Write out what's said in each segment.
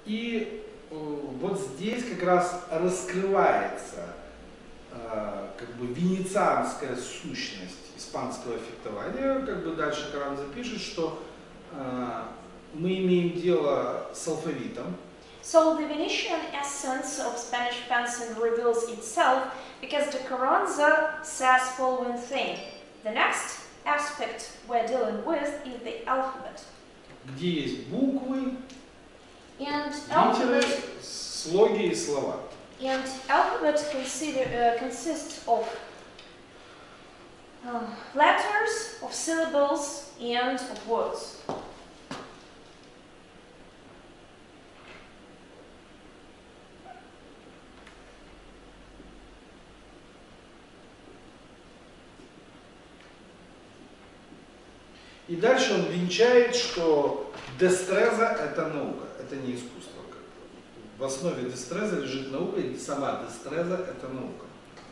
И вот здесь как раз раскрывается как бы венецианская сущность испанского фехтования. Как бы дальше Коран запишет, что мы имеем дело с алфавитом. So the Venetian essence of Spanish fencing reveals itself because the Carranza says following thing. The next aspect we're dealing with is the alphabet. Где есть буквы, And литеры, alphabet, слоги и слова. and alphabet consists of letters, of syllables, and of words. И дальше он венчает, что дестреза – это наука, это не искусство. В основе дестреза лежит наука, и сама дестреза – это наука.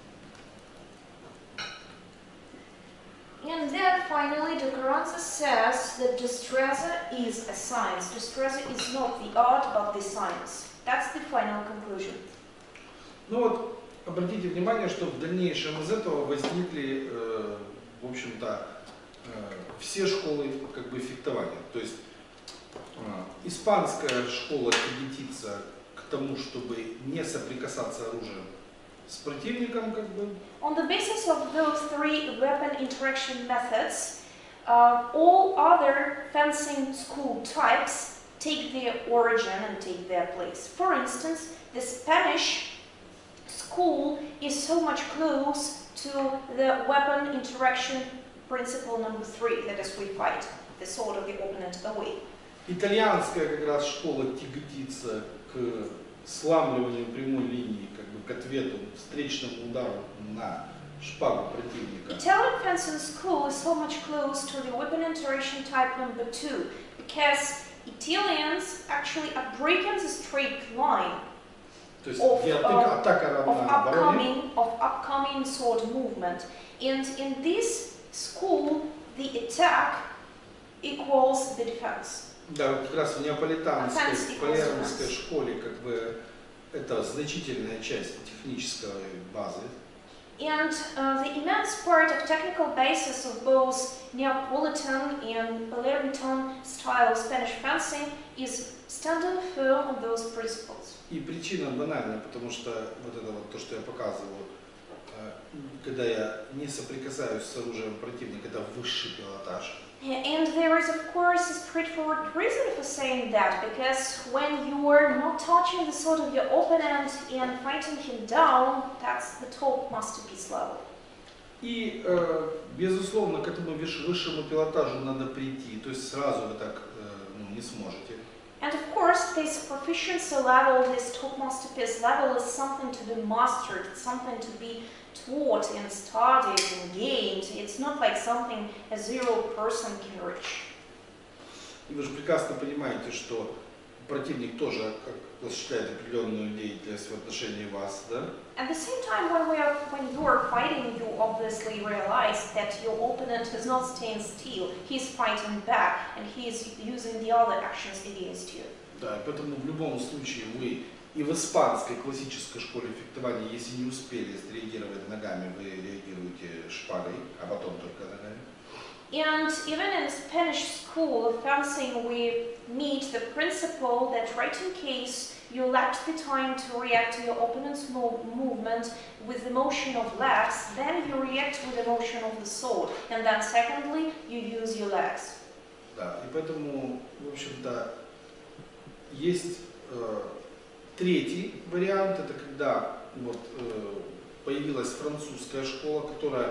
And then finally, the Carranza says that destreza is a science. Destreza is not the art, but the science. That's the final conclusion. Ну вот, обратите внимание, что в дальнейшем из этого возникли, в общем-то, все школы как бы фехтования. То есть испанская школа тяготится к тому, чтобы не соприкасаться оружием с противником, как бы. On the basis of those three weapon interaction methods, all other fencing school types take their origin and take their place. For instance, the Spanish school is so much close to the weapon interaction principle number 3, that is, we fight the sword of the opponent away. Итальянская как раз школа тяготится к сламливанию прямой линии, как бы к ответу, встречному удару на шпагу противника. Italian fencing school is so much close to the weapon interaction type number 2 because Italians actually are breaking the straight line of upcoming sword movement. And in this school, the attack equals the defense. Да, как раз в неаполитанской, палермской школе как бы это значительная часть технической базы. And the immense part of technical basis of both Neapolitan and Palermitan style Spanish fencing is standing firm on those principles. И причина банальная, потому что вот это вот то, что я показывал, когда я не соприкасаюсь с оружием противника, это высший пилотаж. And there is, of course, a straightforward reason for saying that, because when you are not touching the sword of your opponent and fighting him down, that's the top masterpiece level. И, безусловно, к этому высшему пилотажу надо прийти, то есть сразу вы так не сможете. And of course, this proficiency level, this top masterpiece level is something to be mastered, something to be taught and studied and gained. It's not like something a zero person can reach. И вы же прекрасно понимаете, что противник тоже осуществляет определенную деятельность в отношении вас, да? At the same time, when you are fighting, you obviously realize that your opponent is not staying still. He's fighting back, and he is using the other actions against you. Да, поэтому в любом случае вы и в испанской классической школе фехтования, если не успели среагировать ногами, вы реагируете шпагой, а потом только ногами. And even in Spanish school of fencing, we meet the principle that right in case you lacked the time to react to your opponent's movement with the motion of legs, then you react with the motion of the sword. And then secondly, you use your legs. Да, и поэтому, в общем-то, есть третий вариант, это когда вот, появилась французская школа, которая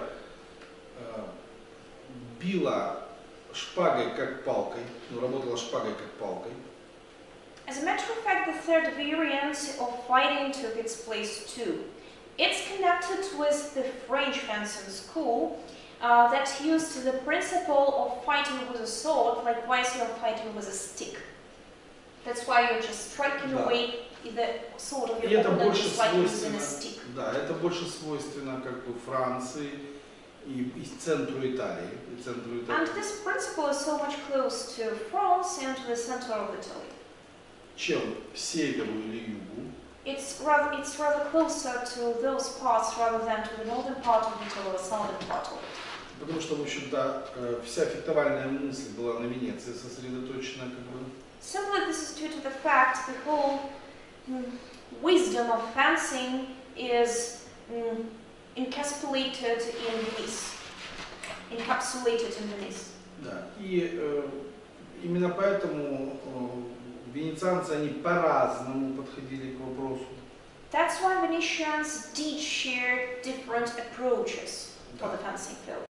била шпагой как палкой, работала шпагой как палкой. As a matter of fact, the third variant of fighting took its place too. It's connected with the French fencing school that used the principle of fighting with a sword, likewise you're fighting with a stick. That's why you're just striking away the sword of your opponent just like using a stick. Да, это больше свойственно как бы Франции и центру Италии. And this principle is so much close to France and to the center of Italy. чем северу или югу. It's rather closer to those parts rather than to the northern part of it or the southern part of it. Потому что, в общем-то, вся фехтовальная мысль была на Венеции сосредоточена, как бы. Simply this is due to the fact the whole wisdom of fencing is encapsulated in Venice. Да. И именно поэтому венецианцы, они по-разному подходили к вопросу. That's why Venetians did share different approaches for the fencing field.